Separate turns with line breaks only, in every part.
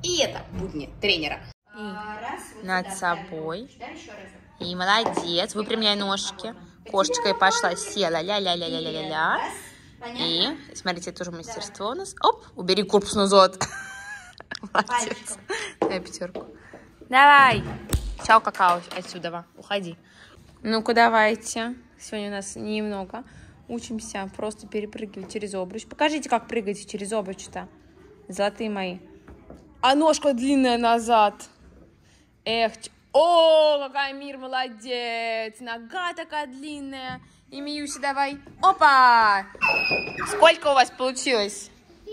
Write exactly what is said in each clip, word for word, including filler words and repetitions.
И это будни тренера. И над собой. И молодец. Выпрямляй ножки. Кошечкой пошла, села. Ля-ля-ля-ля-ля-ля-ля. И смотрите, тоже мастерство у нас. Оп, убери корпус назад. Молодец. Дай пятерку. Давай. Чао, какао. Отсюда. Уходи. Ну-ка, давайте. Сегодня у нас немного. Учимся просто перепрыгивать через обруч. Покажите, как прыгать через обруч-то. Золотые мои. А ножка длинная назад. Эх. О, какая Мир молодец. Нога такая длинная. И Миюси, давай. Опа. Сколько у вас получилось?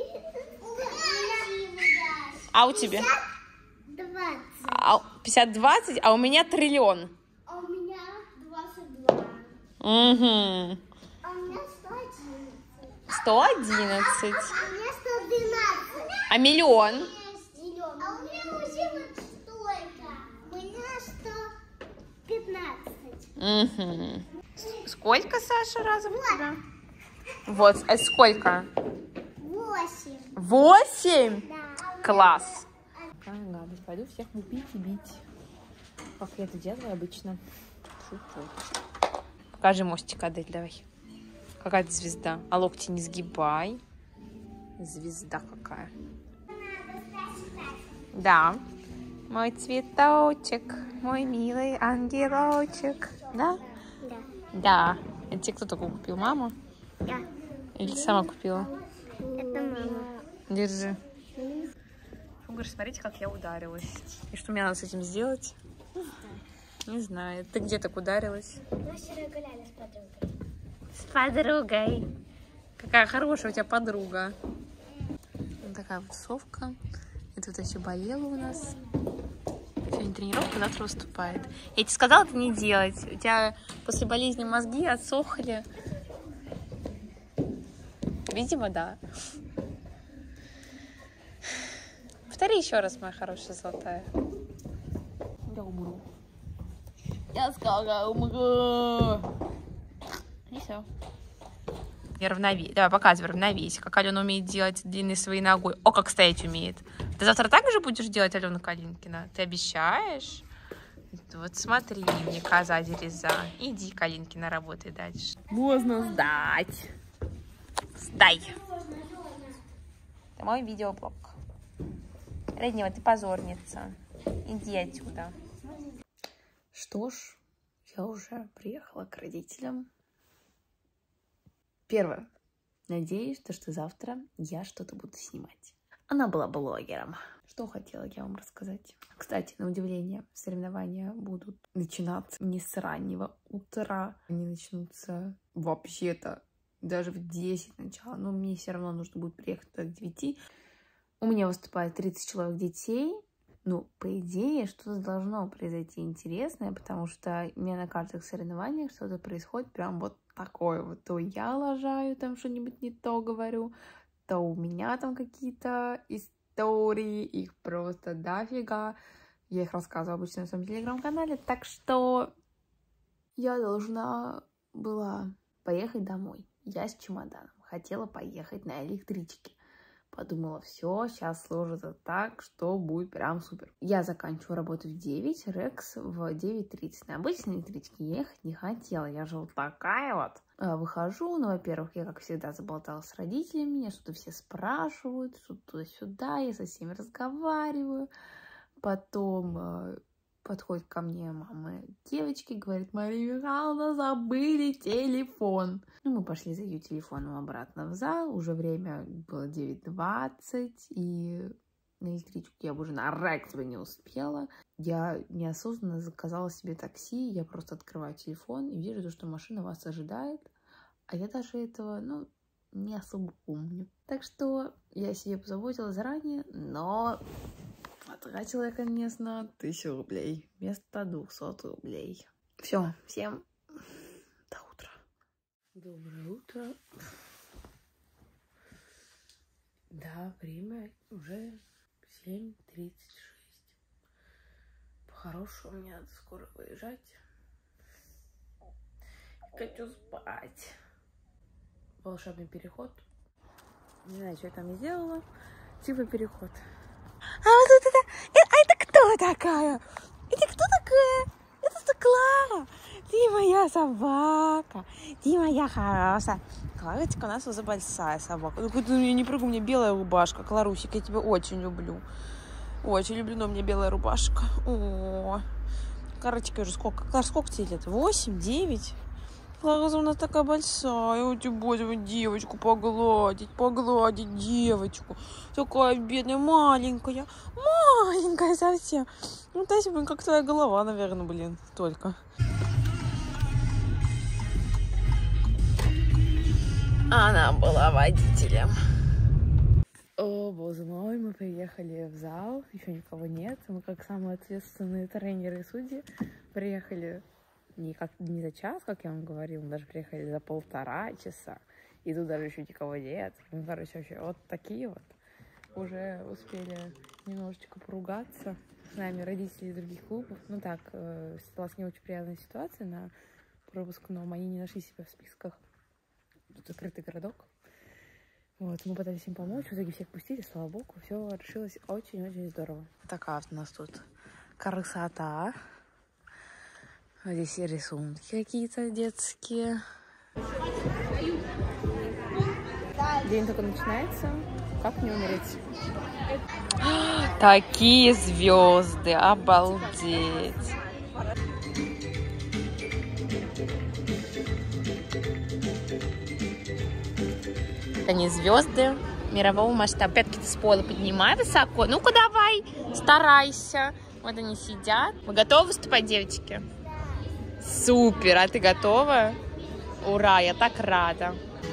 А у тебя? пятьдесят двадцать, а у меня триллион.
А у меня двадцать два.
Угу.
А у меня сто одиннадцать.
сто одиннадцать.
А у меня сто двенадцать.
А миллион?
А у меня уже вот столько. У меня сто пятнадцать.
Угу. Сколько, Саша, разов у тебя? Вот, а сколько?
Восемь.
Восемь?
Да.
Класс. Ага, пойду всех лупить и бить. Как я это делаю обычно. Шучу. Покажи мостик, Адель, давай. Какая-то звезда. А локти не сгибай. Звезда какая. Да. Мой цветочек, мой милый ангелочек. Да?
Да.
Да. Это тебе кто такой купил? Мама?
Да.
Или ты сама купила?
Это мама.
Держи. Он говорит, смотрите, как я ударилась. И что мне надо с этим сделать? Не знаю. Ты где так ударилась?
Мы вчера гуляли с подругой.
С подругой. Какая хорошая у тебя подруга. Вот такая вот совка. Это вот еще болела у нас. Сегодня тренировка, завтра выступает. Я тебе сказала это не делать. У тебя после болезни мозги отсохли. Видимо, да. Повтори еще раз, моя хорошая золотая. Я умру. Я сказала, я умру. И все. Равновесие. Давай, показывай равновесие. Как Алена умеет делать длинные свои ногой. О, как стоять умеет. Ты завтра так же будешь делать, Алена Калинкина? Ты обещаешь? Вот смотри, мне коза дереза. Иди, Калинкина, работай дальше. Можно сдать. Сдай. Это мой видеоблог. Реднева, ты позорница. Иди отсюда. Что ж, я уже приехала к родителям. Первое. Надеюсь, то, что завтра я что-то буду снимать. Она была блогером. Что хотела я вам рассказать. Кстати, на удивление, соревнования будут начинаться не с раннего утра. Они начнутся вообще-то даже в десять начала. Но мне все равно нужно будет приехать туда к девяти. У меня выступает тридцать человек детей. Ну, по идее, что-то должно произойти интересное, потому что у меня на каждых соревнованиях что-то происходит прям вот такое вот. То я лажаю, там что-нибудь не то говорю, то у меня там какие-то истории, их просто дофига. Я их рассказываю обычно в своем телеграм-канале, так что я должна была поехать домой. Я с чемоданом хотела поехать на электричке. Подумала, все, сейчас сложится так, что будет прям супер. Я заканчиваю работу в девять, Рекс в девять тридцать. На обычной электричке ехать не хотела. Я же вот такая вот. Выхожу, ну, во-первых, я, как всегда, заболталась с родителями. Меня что-то все спрашивают, что-то туда-сюда. Я со всеми разговариваю. Потом подходит ко мне мама девочки, говорит, Мария Михайловна, забыли телефон. Ну, мы пошли за ее телефоном обратно в зал. Уже время было девять двадцать, и на электричку я бы уже на Рекс бы не успела. Я неосознанно заказала себе такси. Я просто открываю телефон и вижу, что машина вас ожидает. А я даже этого, ну, не особо помню. Так что я себе позаботилась заранее, но потратила я, конечно, тысячу рублей вместо двухсот рублей. Все, всем до утра. Доброе утро. Да, время уже семь тридцать шесть. По-хорошему мне надо скоро выезжать. Хочу спать. Волшебный переход. Не знаю, что я там сделала. Типа переход. А вот это... А это кто такая? Это кто такая? Это Клара. Ты моя собака. Ты моя хорошая. Кларочка у нас уже большая собака. Ну, ты я не прыгай, у меня белая рубашка. Кларусик, я тебя очень люблю. Очень люблю, но у меня белая рубашка. О, Кларочка уже сколько? Клар, сколько тебе лет? Восемь, девять? Клара у нас такая большая. Ой, ты боже, девочку погладить, погладить девочку. Такая бедная, маленькая. Маленькая совсем. Ну, Тася, блин, как твоя голова, наверное, блин, только. Она была водителем. О, боже мой, мы приехали в зал, еще никого нет. Мы, как самые ответственные тренеры и судьи, приехали не, как, не за час, как я вам говорила, мы даже приехали за полтора часа. И тут даже еще никого нет. Ну, короче, вообще, вот такие вот. Уже успели немножечко поругаться с нами родители других клубов. Ну так, э, сталась не очень приятная ситуация на пропускном. Они не нашли себя в списках. Тут закрытый городок. Вот, мы пытались им помочь, в итоге всех пустили, слава богу, все решилось очень-очень здорово. Такая вот у нас тут красота. Здесь и рисунки какие-то детские. День только начинается, как не умереть. Такие звезды, обалдеть. Они звезды мирового масштаба. Пятки с пола поднимай высоко. Ну-ка давай, старайся. Вот они сидят. Вы готовы выступать, девочки? Супер, а ты готова? Ура, я так рада.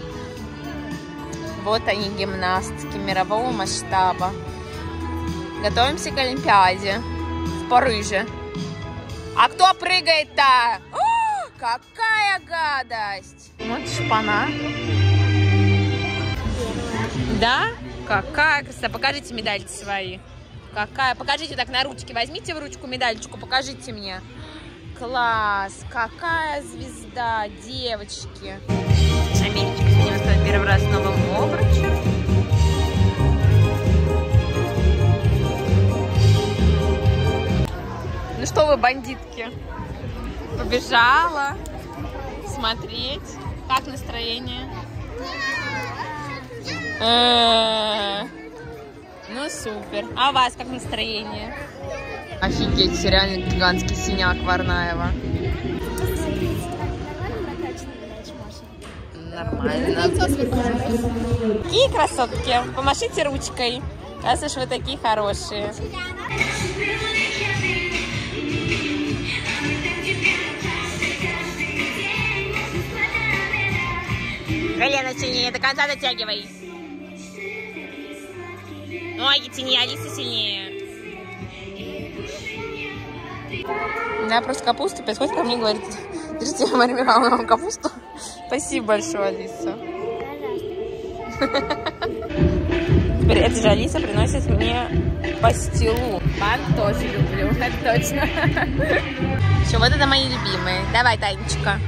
Вот они, гимнастки мирового масштаба. Готовимся к Олимпиаде в Париже. А кто прыгает-то? Какая гадость! Вот шпана. Да? Какая красота. Покажите медальки свои. Какая. Покажите так на ручке. Возьмите в ручку медальчику, покажите мне. Класс. Какая звезда, девочки. Амелечка сегодня выступает первый раз в новом обруче. Ну что вы, бандитки? Побежала смотреть. Как настроение? Ну супер. А у вас как настроение? Офигеть, реально гигантский синяк Варнаева. Нормально. Какие красотки. Помашите ручкой. Раз уж вы такие хорошие. Колено сильнее, до конца дотягивай. Ноги тяни, Алиса сильнее. Да, просто капусту. Подходит ко мне и говорит: держите, я маринировала вам капусту. Спасибо большое, Алиса. Теперь эта же Алиса приносит мне пастилу. Банк тоже люблю, это точно. Еще вот это мои любимые. Давай, Танечка.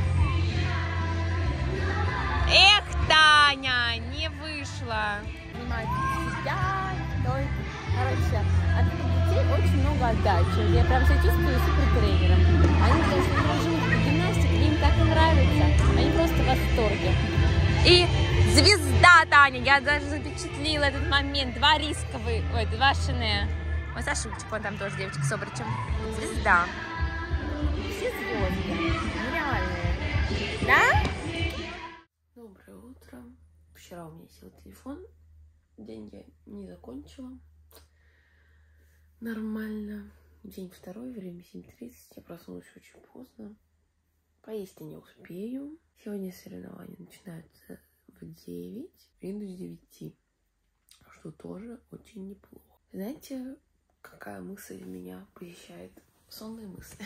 Эх, Таня, не вышла. Сидят, короче, от детей очень много отдачи. Я прям себя чувствую супер тренером. Они просто живут по гимнастике, им так и нравится. Они просто в восторге. И звезда, Таня, я даже запечатлила этот момент. Два рисковые, ой, два Шене. Ой, Сашечка, вон там тоже девочка с обручем. Звезда. Все звезды. Нереальные. Да? Доброе утро. Вчера у меня сел телефон. День я не закончила. Нормально. День второй, время семь тридцать. Я проснулась очень поздно. Поесть я не успею. Сегодня соревнования начинаются в девять. Иду с девяти. Что тоже очень неплохо. Знаете, какая мысль меня посещает? Сонные мысли.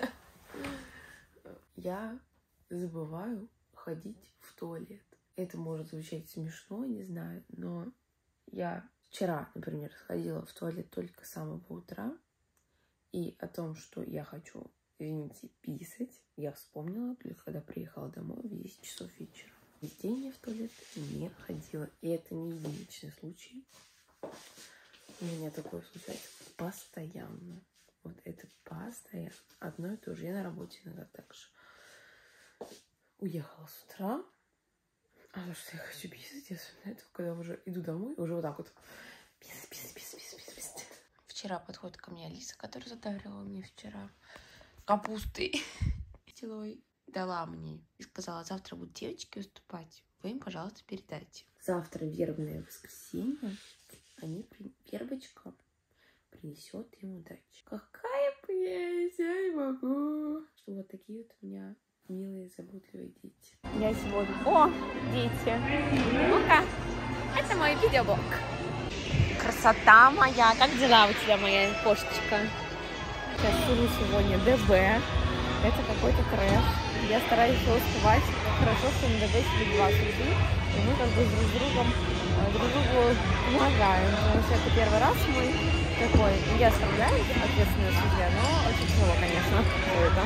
Я забываю ходить в туалет. Это может звучать смешно, не знаю, но я вчера, например, сходила в туалет только с самого утра, и о том, что я хочу, извините, писать, я вспомнила только когда приехала домой в десять часов вечера. Весь день я в туалет не ходила, и это не единичный случай. У меня такое случается постоянно. Вот это постоянно. Одно и то же. Я на работе иногда так же. Уехала с утра. А то, что я хочу писать, я вспоминаю, когда уже иду домой, уже вот так вот. Писать, писать, писать, писать, писать. Вчера подходит ко мне Алиса, которая задавила мне вчера капустой килой. Дала мне и сказала, завтра будут девочки выступать. Вы им, пожалуйста, передайте. Завтра вербное воскресенье. Они, вербочка, принесет им удачу. Какая прелесть, я не могу. Что вот такие вот у меня милые, заботливые дети. Я сегодня... О, дети! Ну-ка, это мой видеоблог. Красота моя! Как дела у тебя, моя кошечка? Сейчас сижу сегодня ДБ. Это какой-то трэш. Я стараюсь все успевать. Хорошо, что на ДБ сидит два судьи. И мы как бы друг с другом, друг другу помогаем. Потому что это первый раз мы такой. Я справляюсь, ответственная судья, но очень тяжело, конечно, все это.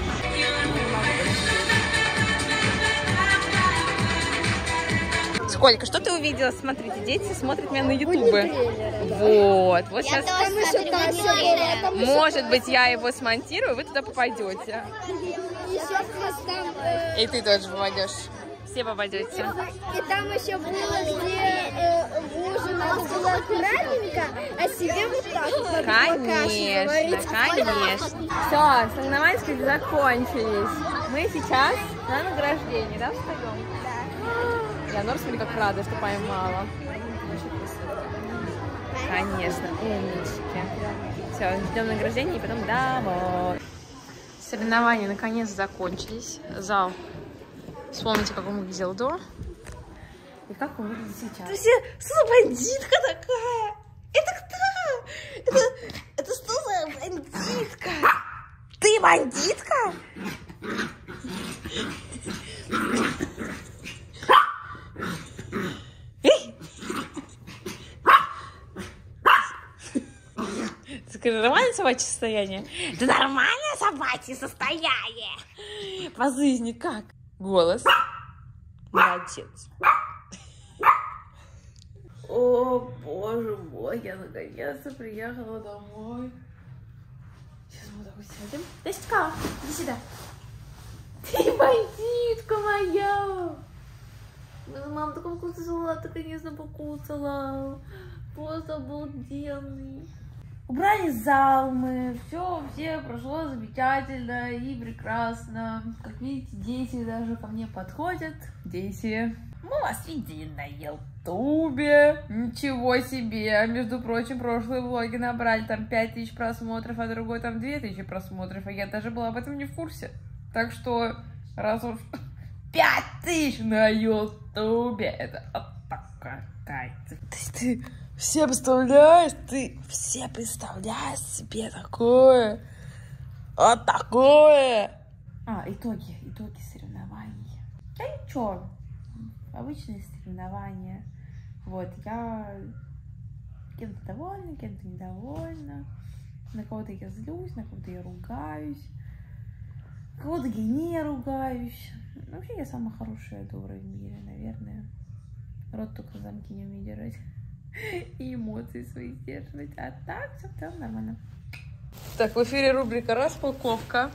Сколько? Что ты увидела? Смотрите, дети смотрят меня на ютубе. Вот. Вот сейчас. Может быть, я его смонтирую, вы туда попадете. И ты тоже попадешь. Все попадете.
И там еще было, где э, мужу надо было аккуратненько, а себе вот так вот.
Конечно, конечно. Все, соревнования закончились. Мы сейчас на награждении, да, встаем? Да. Я, Нор, смотри, как рада, что поймала. Конечно, умнички. Все, ждем награждения и потом домой. Соревнования наконец закончились. Зал. Вспомните, как он выглядел до. И как он выглядит сейчас. Это все, что за бандитка такая? Это кто? Это, это что за бандитка? Ты бандитка? Скажи, нормальное собачье состояние? Да нормальное собачье состояние. По жизни как? Голос. Молодец. О, боже мой, я наконец-то приехала домой. Сейчас мы вот так вот сядем. Дасечка, иди сюда. Ты бандитка моя. Мама такой вкусный салат, наконец-то покусала. Просто обалденный. Убрали зал мы, все, все прошло замечательно и прекрасно. Как видите, дети даже ко мне подходят. Дети, мы вас видели на ютубе. Ничего себе. А между прочим, прошлые влоги набрали там пять тысяч просмотров, а другой там две тысячи просмотров. А я даже была об этом не в курсе. Так что, раз уж пять тысяч на ютубе, это вот такая кайф. Ты... Все представляешь, ты все представляешь себе такое, вот такое. А, итоги, итоги соревнований. Да ничего, обычные соревнования. Вот, я кем-то довольна, кем-то недовольна. На кого-то я злюсь, на кого-то я ругаюсь. На кого-то я не ругаюсь. Вообще я самая хорошая, добрая в мире, наверное. Рот только замки не умею держать. И эмоции свои сдерживать. А так все там нормально. Так, в эфире рубрика «Распаковка».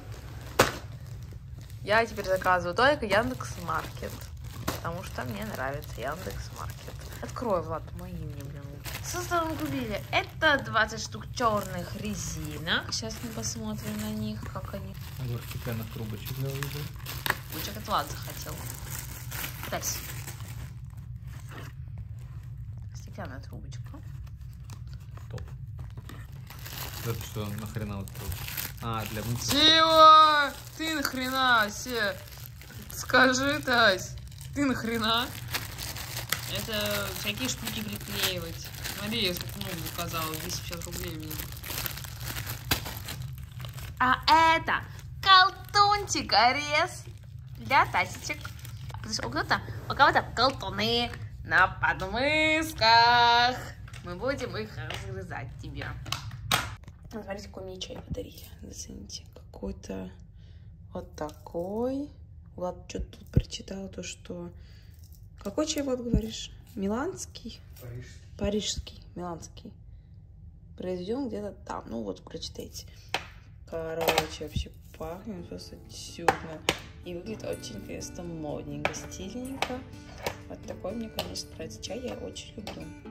Я теперь заказываю только Яндекс.Маркет, потому что мне нравится Яндекс.Маркет. Открой, Влад, мои мне, блин. Что мы купили? Это двадцать штук черных резинок. Сейчас мы посмотрим на них, как они.
Набор стеклянных трубочек для выбора.
Трубочек от Влад захотел. Дальше. Стеклянная трубочка.
Топ. Это что, нахрена вот это? А, для мытья.
Чего? Ты нахрена все? Скажи, Тась, ты нахрена? Это всякие штуки приклеивать. Смотри, я сколько много заказала, двести пятьдесят рублей мне. А это колтунчик, орез для тасечек. У кого-то, у кого-то колтуны на подмысках. Мы будем их разгрызать тебе. Смотрите, какой мне чай подарили. Зацените, какой-то вот такой. Влад что-то тут прочитал, то что... Какой чай, Влад, говоришь? Миланский?
Парижский.
Парижский, миланский.
произведем где-то там. Ну вот, прочитайте. Короче, вообще пахнет просто чудно. И выглядит очень, конечно, модненько, стильненько. Вот такой мне, конечно, нравится чай, я очень люблю.